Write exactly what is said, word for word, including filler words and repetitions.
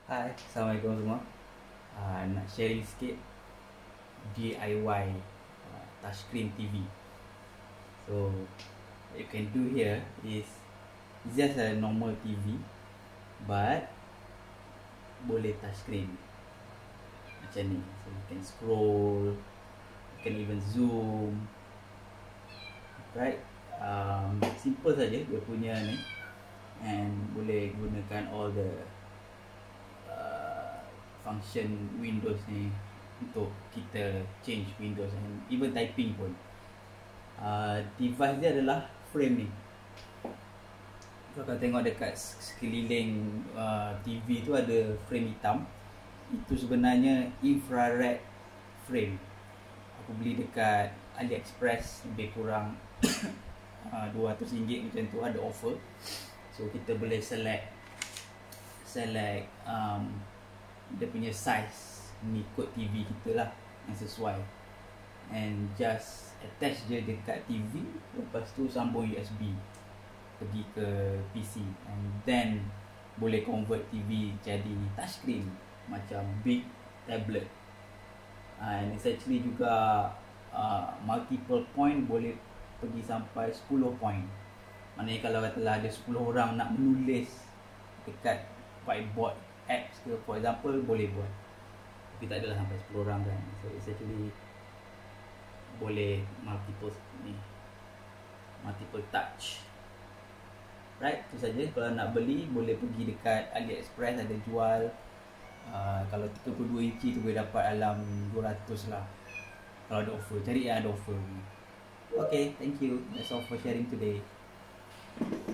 Hai, Assalamualaikum semua. uh, Nak sharing sikit D I Y uh, touchscreen T V. So what you can do here is it's just a normal T V but boleh touchscreen macam ni. So you can scroll, you can even zoom. Right, um, simple saja dia punya ni, and boleh gunakan all the function Windows ni untuk kita change Windows and even typing pun. Uh, device dia adalah frame ni. Kalau tengok dekat sekeliling uh, T V tu ada frame hitam. Itu sebenarnya infrared frame. Aku beli dekat AliExpress lebih kurang uh, dua ratus ringgit macam tu, ada offer. So kita boleh select select um, dia punya size mengikut T V kita lah yang sesuai, and just attach je dekat T V, lepas tu sambung U S B pergi ke P C, and then boleh convert T V jadi touchscreen macam big tablet. uh, and it's actually juga uh, multiple point, boleh pergi sampai sepuluh point. Maknanya kalau katalah ada sepuluh orang nak menulis dekat whiteboard apps ke, for example, boleh buat. Tapi tak adalah sampai sepuluh orang kan. So it's actually boleh multiple ni, multiple touch. Right, itu saja. Kalau nak beli boleh pergi dekat AliExpress, ada jual. uh, Kalau tiga puluh dua inci tu boleh dapat dalam dua ratus lah kalau ada offer. Cari yang ada offer. Okay, thank you. That's all for sharing today.